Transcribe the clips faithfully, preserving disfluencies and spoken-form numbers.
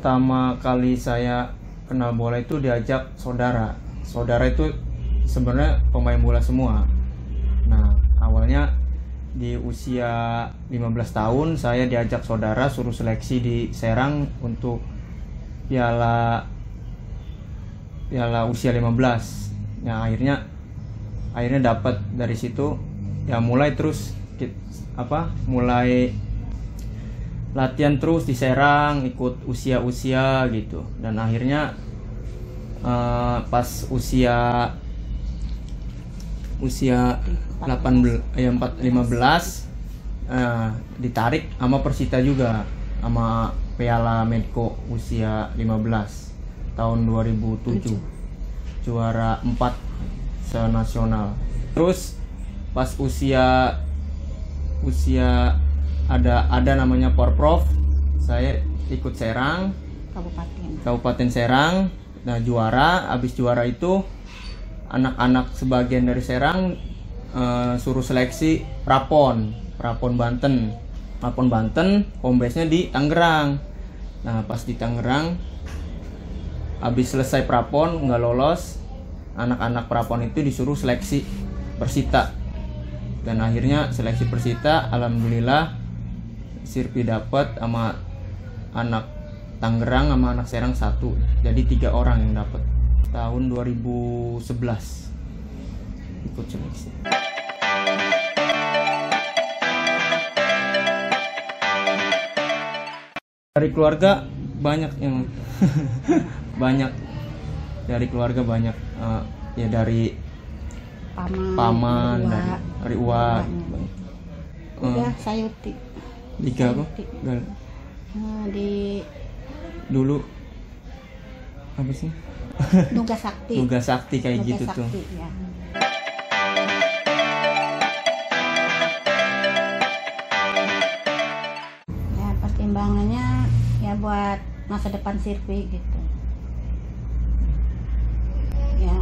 pertama kali saya kenal bola itu diajak saudara. Saudara itu sebenarnya pemain bola semua. Nah, awalnya di usia lima belas tahun saya diajak saudara suruh seleksi di Serang untuk piala piala usia lima belas. Nah, akhirnya akhirnya dapat dari situ ya, mulai terus apa mulai latihan terus di Serang, ikut usia-usia gitu, dan akhirnya uh, pas usia usia delapan belas ya empat lima belas uh, ditarik sama Persita juga, sama Piala Medco usia lima belas tahun dua ribu tujuh, juara empat senasional. Terus pas usia usia ada ada namanya Porprov, saya ikut Serang, Kabupaten Kabupaten Serang. Nah, juara, habis juara itu anak-anak sebagian dari Serang uh, suruh seleksi Prapon, Prapon Banten, Prapon Banten, home base-nya di Tangerang. Nah, pas di Tangerang, habis selesai Prapon nggak lolos, anak-anak Prapon itu disuruh seleksi Persita, dan akhirnya seleksi Persita, alhamdulillah Sirpi dapat sama anak Tangerang sama anak Serang satu, jadi tiga orang yang dapat. Tahun dua ribu sebelas ikut seleksi. Dari keluarga banyak yang banyak dari keluarga banyak uh, ya dari paman, paman dari dari, dari Uwa, udah uh, Sayuti Liga apa? Nah, di dulu apa sih? Nuga Sakti. Nuga Sakti kayak Nuga gitu Sakti, tuh. Ya. Ya, pertimbangannya ya buat masa depan Sirpi gitu. Ya.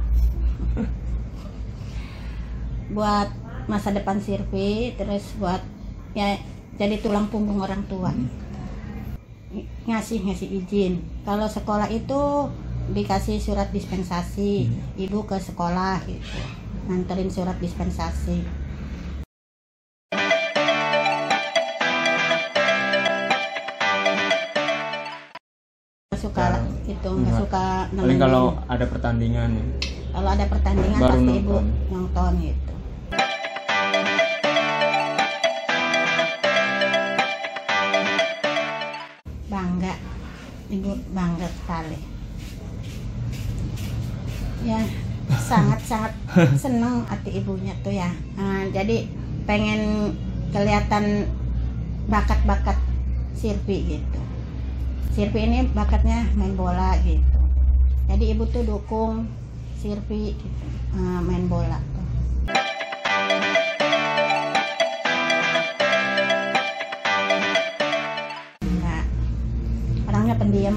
Buat masa depan Sirpi, terus buat ya jadi tulang punggung orang tua. Ngasih ngasih izin. Kalau sekolah itu dikasih surat dispensasi, ibu ke sekolah gitu, nganterin surat dispensasi. Suka nah, itu nggak suka. Paling kalau ada pertandingan. Kalau ada pertandingan baru pasti nonton. Ibu nonton gitu. Bangga, ibu bangga sekali. Ya, sangat-sangat seneng hati ibunya tuh ya. Nah, jadi pengen kelihatan bakat-bakat Sirpi gitu. Sirpi ini bakatnya main bola gitu. Jadi ibu tuh dukung Sirpi gitu, nah, main bola tuh. Nah, orangnya pendiam.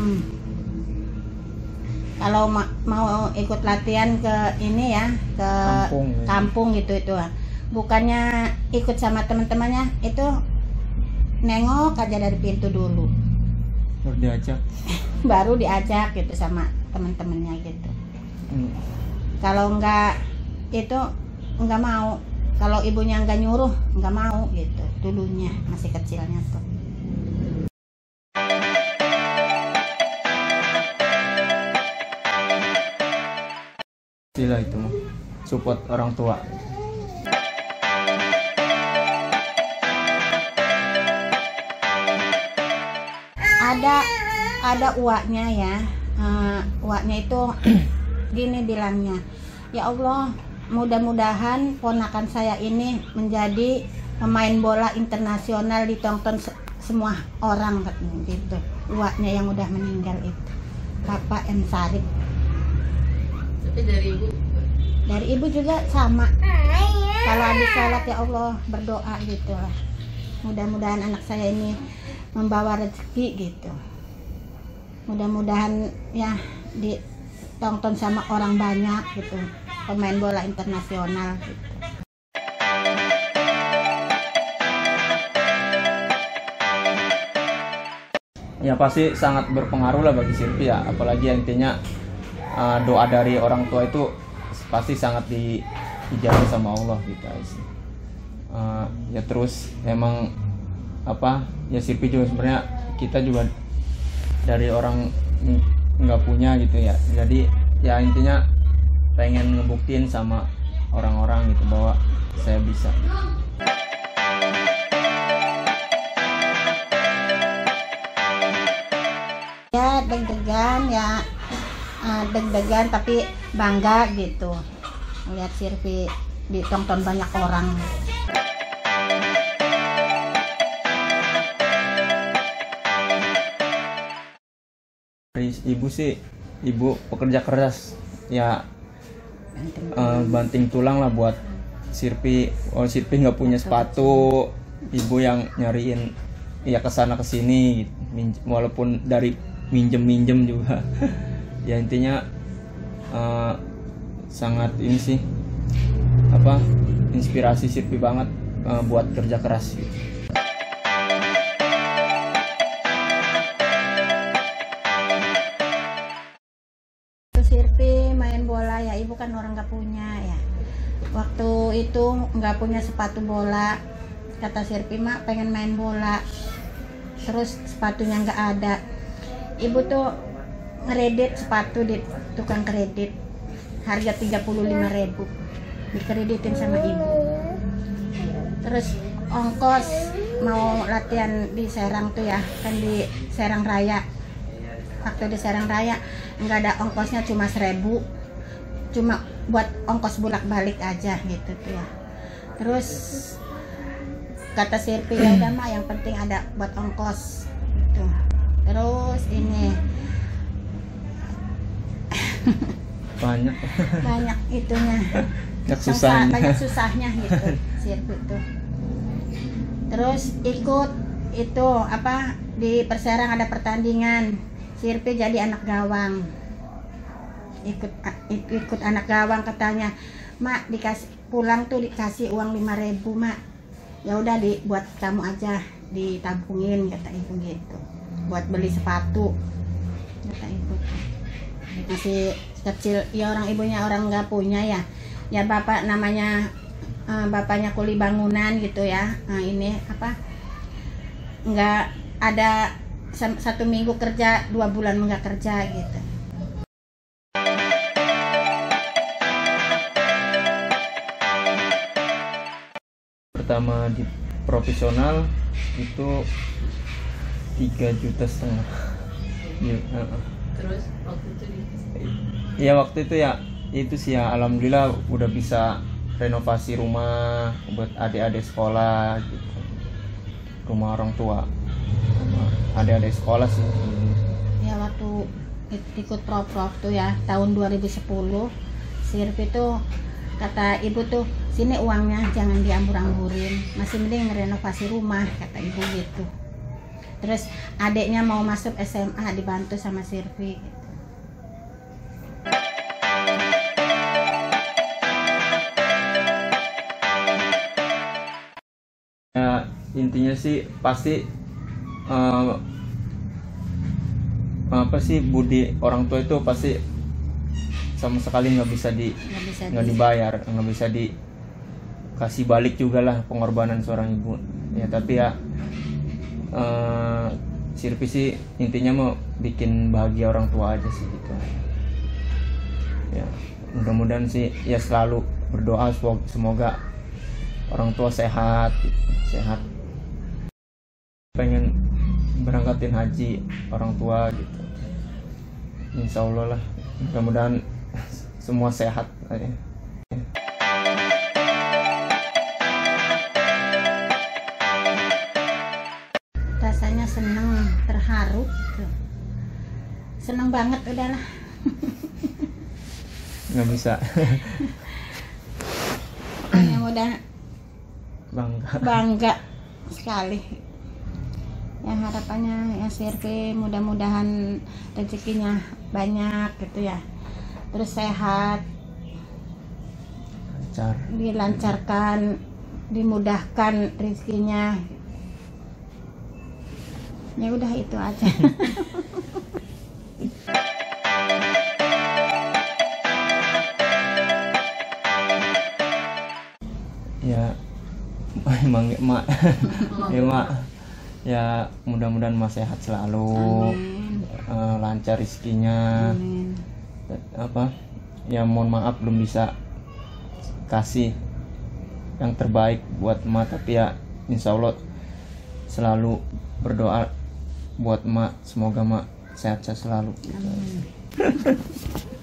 Kalau ma mau ikut latihan ke ini ya, ke kampung, ya. kampung gitu itu, bukannya ikut sama teman-temannya, itu nengok aja dari pintu dulu. Baru diajak. Baru diajak gitu sama teman-temannya gitu. Hmm. Kalau enggak itu enggak mau. Kalau ibunya enggak nyuruh enggak mau gitu. Dulunya masih kecilnya tuh. Sila itu mah support orang tua. Ada ada uaknya ya. Uh, uaknya itu gini bilangnya, ya Allah, mudah-mudahan ponakan saya ini menjadi pemain bola internasional, ditonton se semua orang gitu. Uaknya yang udah meninggal itu Bapak M. Sarip. Tapi dari ibu? Dari ibu juga sama. Kalau habis sholat ya Allah berdoa gitu lah. Mudah-mudahan anak saya ini membawa rezeki gitu. Mudah-mudahan ya ditonton sama orang banyak gitu, pemain bola internasional gitu. ya pasti sangat berpengaruh lah bagi Sirpi ya, apalagi intinya uh, doa dari orang tua itu pasti sangat di, dijaga sama Allah gitu sih. Uh, ya terus emang apa ya Sirpi juga sebenarnya kita juga dari orang nggak punya gitu ya, jadi ya intinya pengen ngebuktiin sama orang-orang gitu bahwa saya bisa. Ya deg-degan ya, uh, deg-degan tapi bangga gitu lihat Sirpi ditonton banyak orang. Ibu sih, ibu pekerja keras ya, uh, banting tulang lah buat Sirpi. Oh Sirpi nggak punya sepatu, ibu yang nyariin ya kesana kesini gitu. Walaupun dari minjem-minjem juga ya intinya uh, sangat ini sih apa inspirasi Sirpi banget uh, buat kerja keras gitu. Sirpi main bola ya, ibu kan orang nggak punya ya, waktu itu nggak punya sepatu bola, kata Sirpi mak pengen main bola, terus sepatunya nggak ada. Ibu tuh ngeredit sepatu di tukang kredit harga tiga puluh lima ribu, dikreditin sama ibu. Terus ongkos mau latihan di Serang tuh ya, kan di Serang Raya, waktu di Serang Raya nggak ada ongkosnya, cuma seribu, cuma buat ongkos bolak balik aja gitu tuh ya. Terus kata Sirpi ya udah mah yang penting ada buat ongkos gitu. Terus ini banyak banyak itunya, banyak susahnya, banyak susahnya gitu Sirpi tuh. Terus ikut itu apa di Perserang ada pertandingan, Sirpi jadi anak gawang, ikut ikut anak gawang. Katanya mak dikasih pulang tuh dikasih uang lima ribu mak, ya udah dibuat kamu aja, ditabungin kata ibu gitu, buat beli sepatu kata ibu. Masih kecil ya, orang ibunya orang nggak punya ya, ya bapak namanya uh, bapaknya kuli bangunan gitu ya. Nah ini apa nggak ada satu minggu kerja, dua bulan nggak kerja gitu. Pertama di profesional itu tiga juta setengah. Ya, uh, Terus waktu itu di ya waktu itu ya itu sih ya, alhamdulillah udah bisa renovasi rumah buat adik-adik sekolah gitu, rumah orang tua, adik-adik sekolah sih. Ya waktu ikut prof-prof tuh ya tahun dua ribu sepuluh, Sirpi tuh kata ibu tuh, sini uangnya jangan diambur-amburin, masih mending renovasi rumah kata ibu gitu. Terus adiknya mau masuk S M A dibantu sama Sirpi gitu. Ya intinya sih pasti uh, apa sih budi orang tua itu pasti sama sekali nggak bisa di Nggak bisa nggak di- dibayar, nggak bisa dikasih balik juga lah pengorbanan seorang ibu ya. Tapi ya uh, Sirpi sih intinya mau bikin bahagia orang tua aja sih gitu ya. Mudah-mudahan sih ya selalu berdoa semoga, semoga orang tua sehat sehat pengen berangkatin haji orang tua gitu, insya Allah lah, mudah-mudahan semua sehat ya. Rasanya seneng, terharu tuh. Seneng banget udahlah. Nggak bisa Makanya udah bangga. bangga sekali ya. Harapannya ya Sirpi mudah-mudahan rezekinya banyak gitu ya, terus sehat, Lancar. dilancarkan, dimudahkan rezekinya. Ya udah itu aja. Ya emang mak ya mak ya mudah-mudahan mas sehat selalu. Amin. Eh, lancar rezekinya. Amin. Apa ya, mohon maaf belum bisa kasih yang terbaik buat emak, tapi ya insya Allah selalu berdoa buat emak, semoga emak sehat-sehat selalu. Amin.